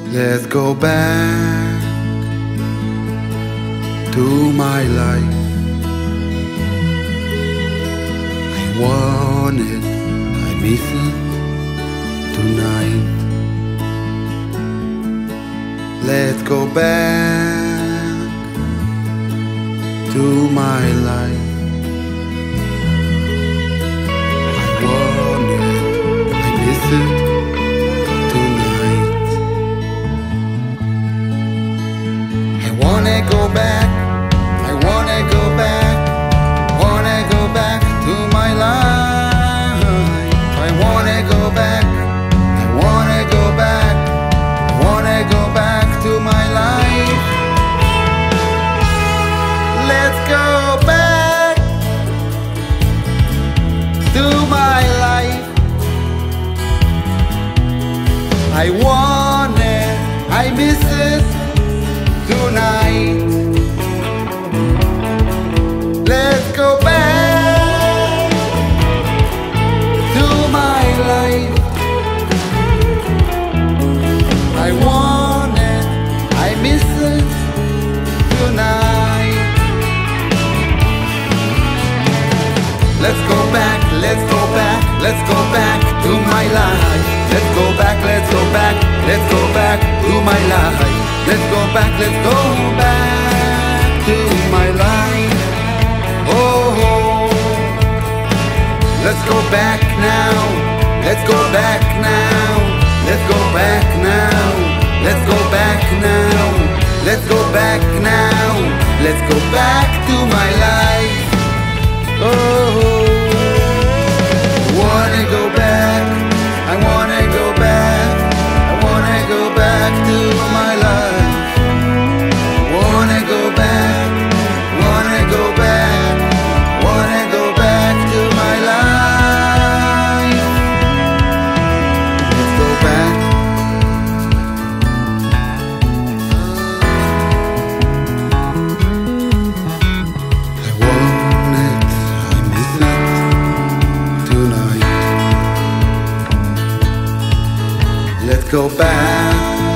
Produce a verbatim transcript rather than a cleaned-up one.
Let's go back to my life. I want it, I miss it tonight. Let's go back to my life. I want it, I miss it tonight. I wanna go back, I wanna go back, wanna go back to my life. I wanna go back, I wanna go back, wanna go back to my life. Let's go back to my life. I want it, I miss it tonight. Let's go back to my life. I want it, I miss it tonight. Let's go back, let's go back, let's go back to my life. Let's go back, let's go back, let's go back to my life. Let's go back, let's go back to my life. Oh, let's go back now, let's go back now, let's go back now, let's go back now, let's go back now, let's go back to my life. Oh, wanna go back, I wanna go back, I wanna go back to my life. Wanna go back, wanna go back, wanna go back to my life. Let's go back. I want it, I miss it tonight. Let's go back